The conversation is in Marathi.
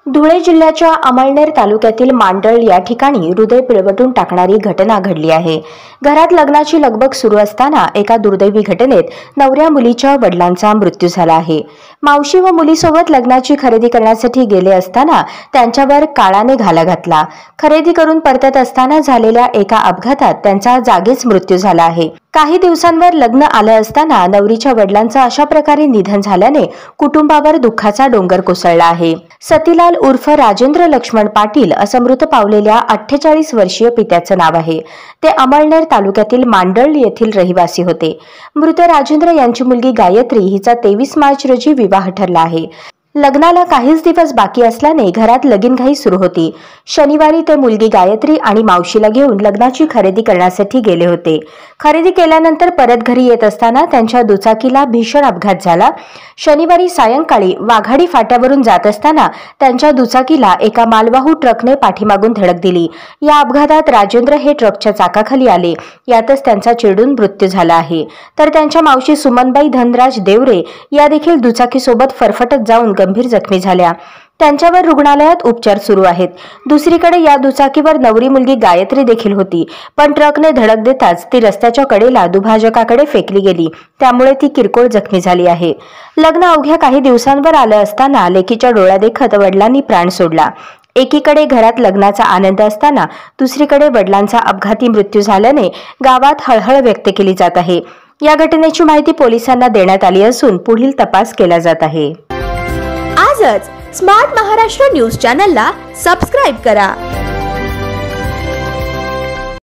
धुळे जिल्ह्याच्या अमळनेर तालुक्यातील मांडळ या ठिकाणी हृदय पिळवटून टाकणारी घटना घडली आहे। घरात लग्नाची लगबग सुरू असताना एका दुर्दैवी घटनेत नवऱ्या मुलीच्या वडिलांचा मृत्यू झाला आहे। मावशी व मुलीसोबत लग्नाची खरेदी करण्यासाठी गेले असताना त्यांच्यावर काळाने घाला घातला। खरेदी करून परतत असताना झालेल्या एका अपघातात त्यांचा जागीच मृत्यू झाला आहे। काही दिवसांवर लग्न आलं असताना नवरीच्या वडिलांचं अशा प्रकारे निधन झाल्याने कुटुंबावर दुःखाचा डोंगर कोसळला आहे। सतीलाल उर्फ राजेंद्र लक्ष्मण पाटील असं मृत पावलेल्या 48 वर्षीय पित्याचं नाव आहे। ते अमळनेर तालुक्यातील मांडळ येथील रहिवासी होते। मृत राजेंद्र यांची मुलगी गायत्री हिचा 23 मार्च रोजी विवाह ठरला आहे। लग्नाला काहीच दिवस बाकी असल्याने घरात लगीनघाई सुरू होती। शनिवारी ते मुलगी गायत्री आणि मावशीला घेऊन लग्नाची खरेदी करण्यासाठी गेले होते। खरेदी केल्यानंतर परत घरी येत असताना त्यांच्या दुचाकीला भीषण अपघात झाला। शनिवारी सायंकाळी वाघाडी फाट्यावरून जात असताना त्यांच्या दुचाकीला एका मालवाहू ट्रकने पाठीमागून धडक दिली। या अपघातात राजेंद्र हे ट्रकच्या चाकाखाली आले। यातच त्यांचा चिरडून मृत्यू झाला आहे। तर त्यांच्या मावशी सुमनबाई धनराज देवरे या देखील दुचाकीसोबत फरफटत जाऊन गंभीर जखमी झाल्या। त्यांच्यावर रुग्णालयात उपचार सुरू आहेत। दुसरीकडे या दुचाकीवर नवरी मुलगी गायत्री देखील होती, पण ट्रकने धडक देताच ती रस्त्याच्या कडेला दुभाजकाकडे फेकली गेली, त्यामुळे ती किरकोळ जखमी झाली आहे। लग्न अवघ्या काही दिवसांवर आलं असताना लेकीच्या डोळ्यादेखत वडिलांनी प्राण सोडला। एकीकडे घरात लग्नाचा आनंद असताना दुसरीकडे वडिलांचा अपघाती मृत्यू झाल्याने गावात हळहळ व्यक्त केली जात आहे। या घटनेची माहिती पोलिसांना देण्यात आली असून पुढील तपास केला जात आहे। आजच स्मार्ट महाराष्ट्र न्यूज चॅनलला सबस्क्राइब करा।